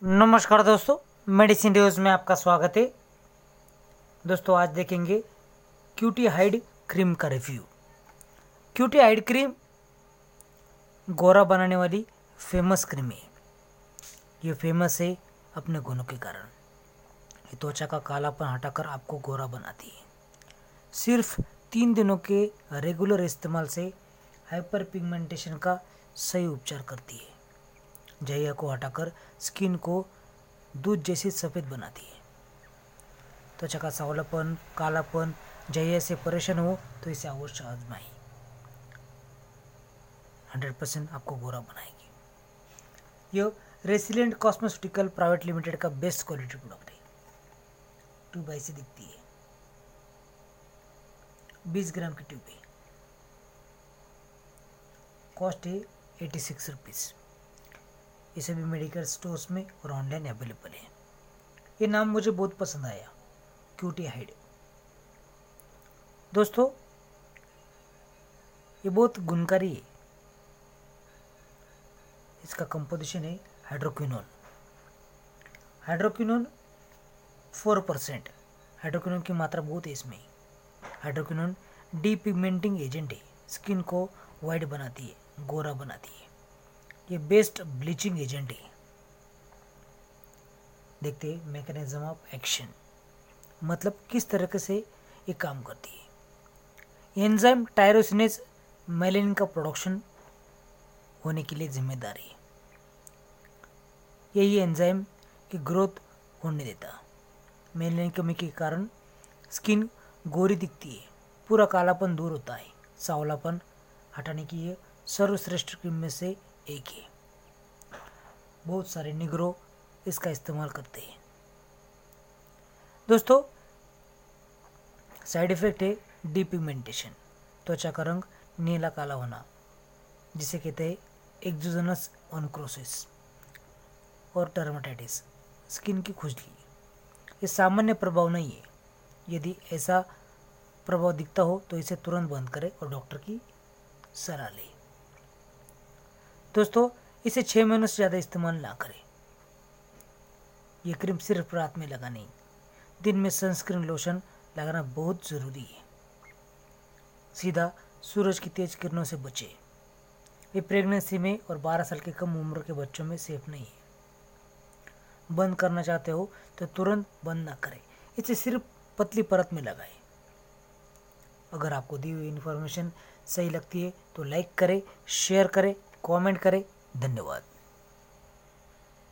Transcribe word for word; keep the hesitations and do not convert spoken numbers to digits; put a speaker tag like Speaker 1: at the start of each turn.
Speaker 1: नमस्कार दोस्तों, medicine news में आपका स्वागत है। दोस्तों आज देखेंगे क्यूटी हाइड क्रीम का रिव्यू। क्यूटी हाइड क्रीम गोरा बनाने वाली फेमस क्रीम है। ये फेमस है अपने गुणों के कारण। ये त्वचा का कालापन हटाकर आपको गोरा बनाती है। सिर्फ तीन दिनों के रेगुलर इस्तेमाल से हाइपर पिगमेंटेशन का सही उपचार करती है। जहिया को हटाकर स्किन को दूध जैसी सफ़ेद बनाती है। त्वचा का सांवलापन, कालापन, जहिया से परेशान हो तो इसे अवश्य आजमाएं। हंड्रेड परसेंट आपको गोरा बनाएगी। यह रेसिलेंट कॉस्मेटिकल प्राइवेट लिमिटेड का बेस्ट क्वालिटी प्रोडक्ट है। ट्यूब ऐसी दिखती है, बीस ग्राम की ट्यूब है। कॉस्ट है एटी सिक्स रुपीज़। ये सभी मेडिकल स्टोर्स में और ऑनलाइन अवेलेबल है। ये नाम मुझे बहुत पसंद आया, क्यूटी हाइड। दोस्तों ये बहुत गुणकारी है। इसका कंपोजिशन है hydroquinone. Hydroquinone four percent. Hydroquinone की मात्रा बहुत है इसमें। हाइड्रोक्विनोन डीपिगमेंटिंग एजेंट है। स्किन को वाइट बनाती है, गोरा बनाती है। ये बेस्ट ब्लीचिंग एजेंट है। देखते हैं मैकेनिज्म ऑफ एक्शन, मतलब किस तरीके से ये काम करती है। एंजाइम टायरोसिनेज मेलानिन का प्रोडक्शन होने के लिए जिम्मेदार है। यही एंजाइम की ग्रोथ होने देता। मेलानिन कमी के कारण स्किन गोरी दिखती है, पूरा कालापन दूर होता है। सांवलापन हटाने की ये सर्वश्रेष्ठ क्रीम में से एक है। बहुत सारे निग्रो इसका इस्तेमाल करते हैं। दोस्तों साइड इफेक्ट है डीपिगमेंटेशन, त्वचा का रंग नीला काला होना, जिसे कहते हैं एक्सोजनस ऑनक्रोसिस, और डर्मेटाइटिस, स्किन की खुजली। ये सामान्य प्रभाव नहीं है। यदि ऐसा प्रभाव दिखता हो तो इसे तुरंत बंद करें और डॉक्टर की सलाह लें। दोस्तों इसे छः महीनों से ज़्यादा इस्तेमाल ना करें। ये क्रीम सिर्फ रात में लगानी, दिन में सनस्क्रीन लोशन लगाना बहुत ज़रूरी है। सीधा सूरज की तेज किरणों से बचें। ये प्रेगनेंसी में और बारह साल के कम उम्र के बच्चों में सेफ नहीं है। बंद करना चाहते हो तो तुरंत बंद ना करें। इसे सिर्फ पतली परत में लगाएं। अगर आपको दी हुई इन्फॉर्मेशन सही लगती है तो लाइक करें, शेयर करें, कमेंट करें। धन्यवाद।